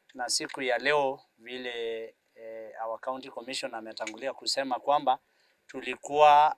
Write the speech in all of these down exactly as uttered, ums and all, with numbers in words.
na siku ya leo vile eh, our county commissioner ametangulia kusema kwamba tulikuwa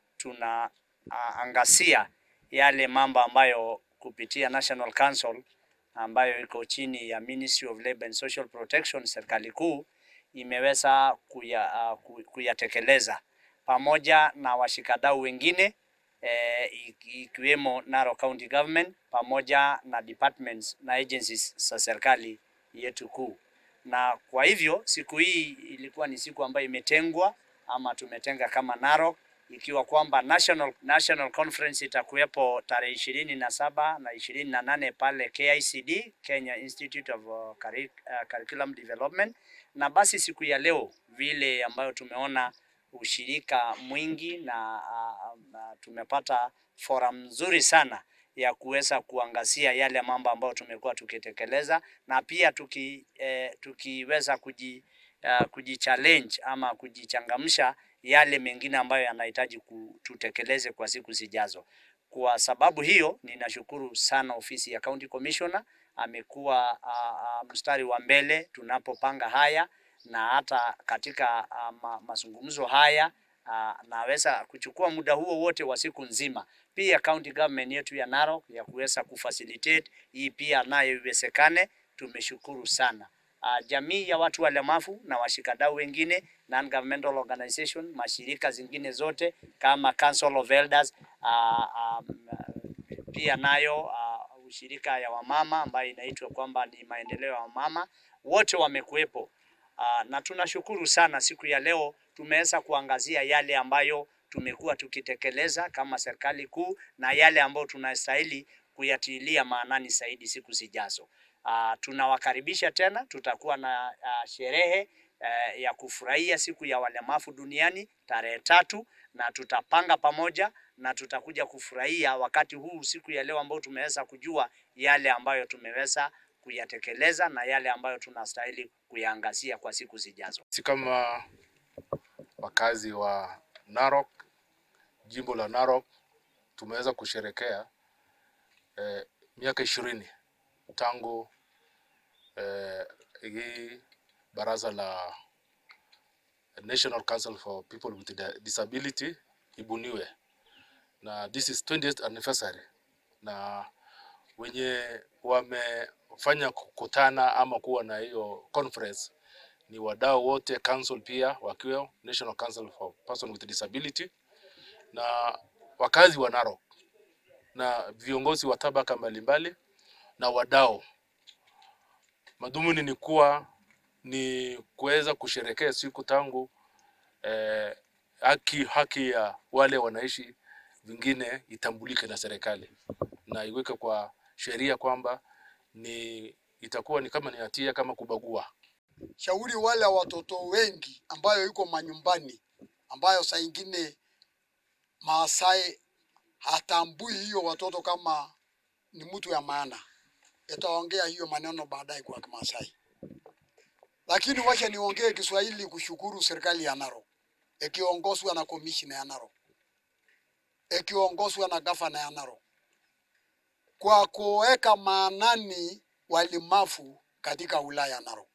tunaangazia yale mambo ambayo kupitia National Council ambayo iko chini ya Ministry of Labour and Social Protection, serikali kuu imeweza kuya, uh, kuyatekeleza pamoja na washikadau wengine eh, ikiwemo Narok County Government pamoja na departments na agencies za serikali yetu kuu. Na kwa hivyo siku hii ilikuwa ni siku ambayo imetengwa ama tumetenga kama Narok, ikiwa kwamba national national conference itakuwepo tarehe ishirini na saba na ishirini na nane pale K I C D, Kenya Institute of uh, Curriculum Development. Na basi siku ya leo vile ambayo tumeona ushirika mwingi na uh, uh, tumepata forum nzuri sana ya kuweza kuangazia yale mambo ambayo tumekuwa tukitekeleza, na pia tuki eh, tukiweza kuji uh, kujichallenge ama kujichangamsha yale mengine ambayo yanahitaji kututekeleze kwa siku zijazo. Kwa sababu hiyo ninashukuru sana ofisi ya County Commissioner, amekuwa uh, uh, mstari wa mbele tunapopanga haya, na hata katika uh, mazungumzo haya uh, naweza kuchukua muda huo wote wa siku nzima. Pia county government yetu ya Narok ya kuweza kufacilitate hii pia nayo iwezekane, tumeshukuru sana. Uh, jamii ya watu walemavu na washikadau wengine, non-governmental organization, mashirika zingine zote kama Council of Elders, uh, um, pia nayo uh, ushirika ya wamama ambayo inaitwa kwamba ni maendeleo ya wamama, wote wamekuwepo. Uh, na tunashukuru sana siku ya leo tumeweza kuangazia yale ambayo tumekuwa tukitekeleza kama serikali kuu na yale ambayo tunastahili kuyatilia maanani zaidi siku zijazo. Uh, tunawakaribisha tena, tutakuwa na uh, sherehe uh, ya kufurahia siku ya walemavu duniani tarehe tatu, na tutapanga pamoja na tutakuja kufurahia wakati huu siku ya leo ambao tumeweza kujua yale ambayo tumeweza kuyatekeleza na yale ambayo tunastahili kuyaangazia kwa siku zijazo. Si kama wakazi wa Narok, jimbo la Narok, tumeweza kusherekea eh, miaka ishirini tangu eh, hii baraza la National Council for People with Disability ibuniwe, na this is twentieth anniversary, na wenye wamefanya kukutana ama kuwa na hiyo conference ni wadau wote, council pia wakiwa National Council for Person with Disability na wakazi wa Narok na viongozi wa tabaka mbalimbali na wadau. Madhumuni ni kuwa ni kuweza kusherekea siku tangu eh, haki haki ya wale wanaishi vingine itambulike na serikali na iweke kwa sheria kwamba ni itakuwa ni kama ni hatia kama kubagua. Shauri wale watoto wengi ambayo yuko manyumbani ambayo saa ingine Maasai hatambui hiyo watoto kama ni mtu ya maana. Itaongea hiyo maneno baadaye kwa Kimasai. Lakini wacha niongee Kiswahili kushukuru serikali ya Narok, ikiongozwa na commissioner ya Narok, ikiongozwa na gavana ya Narok, kwa kuweka maanani walemavu katika wilaya ya Narok.